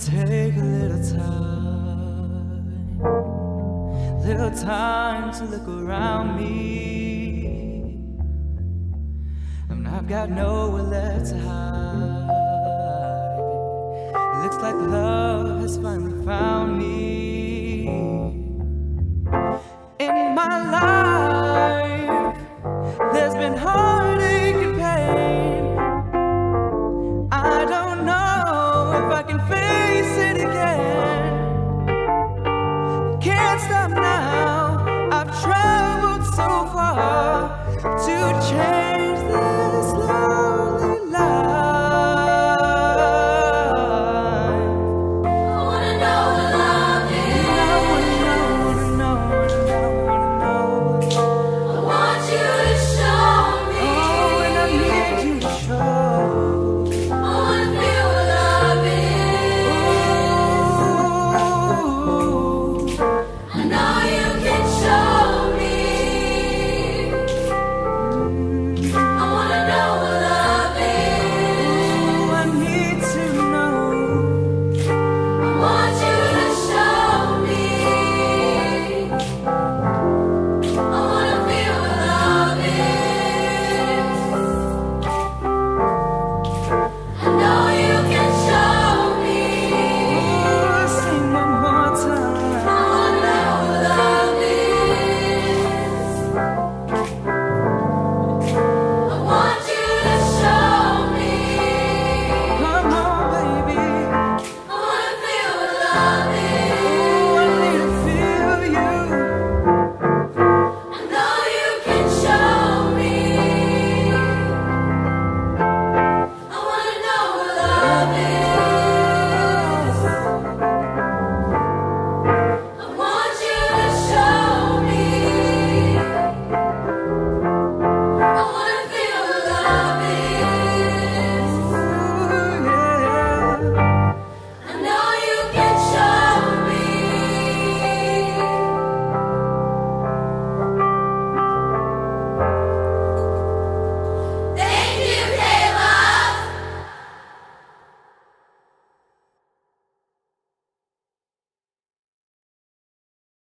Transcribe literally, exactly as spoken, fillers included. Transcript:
take a little time, little time to look around me. I mean, I've got nowhere left to hide. It looks like love has finally found me. In my life, there's been heartache and pain. I don't know if I can face it again. Can't stop now, I've traveled so far to change the